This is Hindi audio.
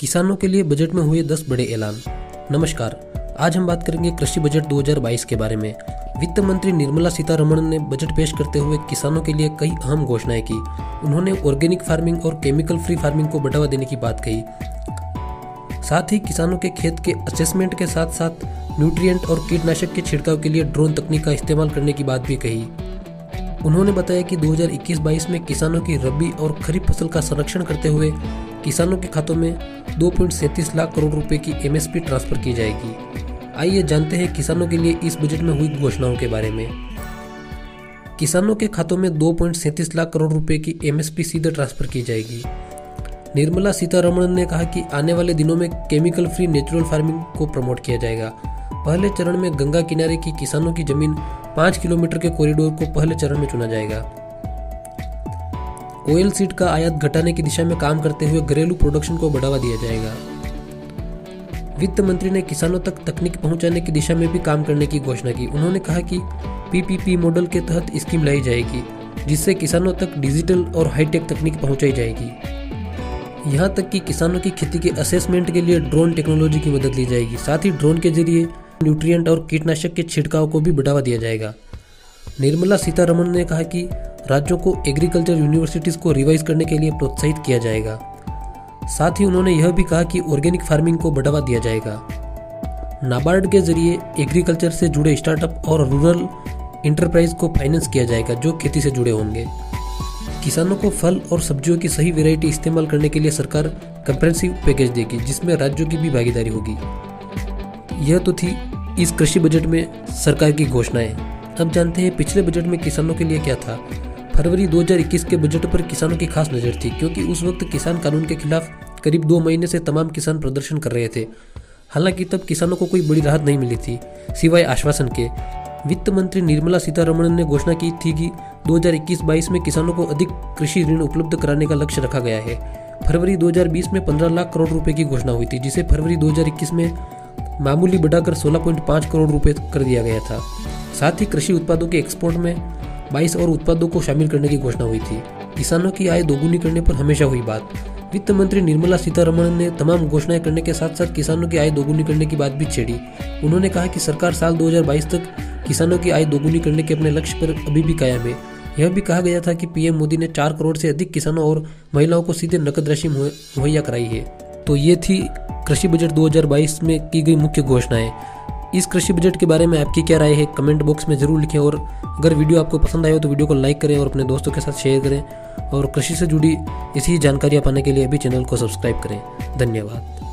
किसानों के लिए बजट में हुए 10 बड़े ऐलान। नमस्कार, आज हम बात करेंगे कृषि बजट 2022 के बारे में। वित्त मंत्री निर्मला सीतारमण ने बजट पेश करते हुए किसानों के लिए कई अहम घोषणाएं की। उन्होंने ऑर्गेनिक फार्मिंग और केमिकल फ्री फार्मिंग को बढ़ावा देने की बात कही। साथ ही किसानों के खेत के असेसमेंट के साथ साथ न्यूट्रिएंट और कीटनाशक के छिड़काव के लिए ड्रोन तकनीक का इस्तेमाल करने की बात भी कही। उन्होंने बताया कि 2021-22 में किसानों की रबी और खरीफ फसल का संरक्षण करते हुए किसानों के खातों में 2.37 लाख करोड़ रुपए की एमएसपी ट्रांसफर की जाएगी। आइए जानते हैं किसानों के लिए इस बजट में हुई घोषणाओं के बारे में। किसानों के खातों में 2.37 लाख करोड़ रुपए की एमएसपी सीधे ट्रांसफर की जाएगी। निर्मला सीतारमण ने कहा कि आने वाले दिनों में केमिकल फ्री नेचुरल फार्मिंग को प्रमोट किया जाएगा। पहले चरण में गंगा किनारे की किसानों की जमीन 5 किलोमीटर के कॉरिडोर को पहले चरण में चुना जाएगा। ऑयल सीड का आयात घटाने की दिशा में काम करते हुए घरेलू प्रोडक्शन को बढ़ावा दिया जाएगा। वित्त मंत्री ने किसानों तक तकनीक पहुंचाने की दिशा में भी काम करने की घोषणा की। उन्होंने कहा कि पीपीपी मॉडल के तहत स्कीम लाई जाएगी, जिससे किसानों तक डिजिटल और हाईटेक तकनीक पहुंचाई जाएगी। यहाँ तक कि किसानों की खेती के असेसमेंट के लिए ड्रोन टेक्नोलॉजी की मदद ली जाएगी। साथ ही ड्रोन के जरिए न्यूट्रिएंट और कीटनाशक के छिड़काव को भी बढ़ावा दिया जाएगा। निर्मला सीतारमण ने कहा कि राज्यों को एग्रीकल्चर यूनिवर्सिटीज को रिवाइज करने के लिए प्रोत्साहित किया जाएगा। साथ ही उन्होंने यह भी कहा कि ऑर्गेनिक फार्मिंग को बढ़ावा दिया जाएगा। नाबार्ड के जरिए एग्रीकल्चर से जुड़े स्टार्टअप और रूरल इंटरप्राइज को फाइनेंस किया जाएगा जो खेती से जुड़े होंगे। किसानों को फल और सब्जियों की सही वैरायटी इस्तेमाल करने के लिए सरकार कंप्रेहेंसिव पैकेज देगी, जिसमें राज्यों की भी भागीदारी होगी। यह तो थी इस कृषि बजट में सरकार की घोषणाएं। अब जानते हैं पिछले बजट में किसानों के लिए क्या था। फरवरी 2021 के बजट पर किसानों की खास नजर थी, क्योंकि उस वक्त किसान कानून के खिलाफ करीब 2 महीने से तमाम किसान प्रदर्शन कर रहे थे। हालांकि तब किसानों को कोई बड़ी राहत नहीं मिली थी, सिवाय आश्वासन के। वित्त मंत्री निर्मला सीतारमण ने घोषणा की थी कि 2021-22 में किसानों को अधिक कृषि ऋण उपलब्ध कराने का लक्ष्य रखा गया है। फरवरी 2020 में 15 लाख करोड़ रुपए की घोषणा हुई थी, जिसे फरवरी 2021 में मामूली बढ़ाकर 16.5 करोड़ रुपए कर दिया गया था। साथ ही कृषि उत्पादों के एक्सपोर्ट में 22 और उत्पादों को शामिल करने की घोषणा हुई थी। किसानों की आय दोगुनी करने पर हमेशा हुई बात। वित्त मंत्री निर्मला सीतारमण ने तमाम घोषणाएं करने के साथ साथ किसानों की आय दोगुनी करने की बात भी छेड़ी। उन्होंने कहा कि सरकार साल 2022 तक किसानों की आय दोगुनी करने के अपने लक्ष्य पर अभी भी कायम है। यह भी कहा गया था कि पीएम मोदी ने 4 करोड़ से अधिक किसानों और महिलाओं को सीधे नकद राशि मुहैया कराई है। तो ये थी कृषि बजट 2022 में की गई मुख्य घोषणाएं। इस कृषि बजट के बारे में आपकी क्या राय है, कमेंट बॉक्स में जरूर लिखें। और अगर वीडियो आपको पसंद आया हो तो वीडियो को लाइक करें और अपने दोस्तों के साथ शेयर करें। और कृषि से जुड़ी इसी जानकारियां पाने के लिए अभी चैनल को सब्सक्राइब करें। धन्यवाद।